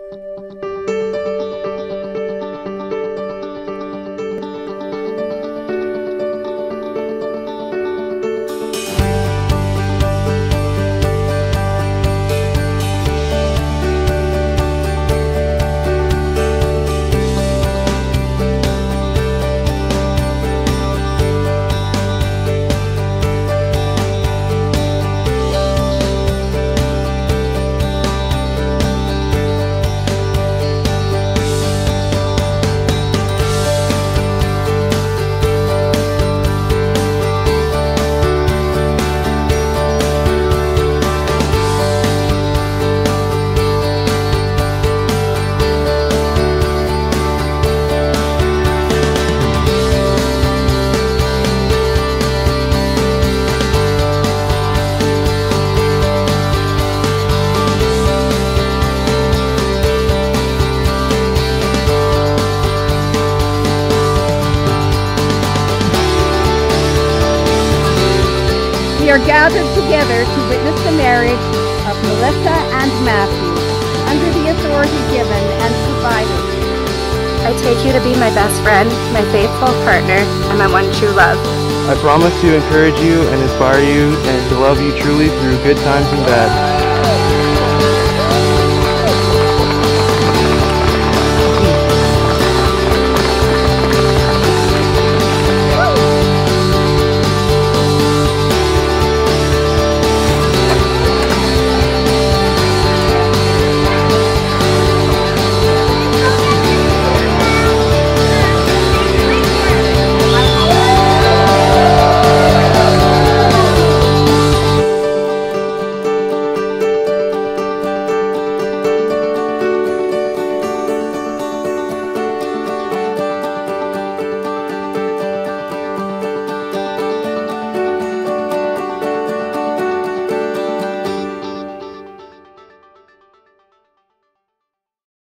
We are gathered together to witness the marriage of Melissa and Matthew under the authority given and provided. I take you to be my best friend, my faithful partner, and my one true love. I promise to encourage you and inspire you and to love you truly through good times and bad.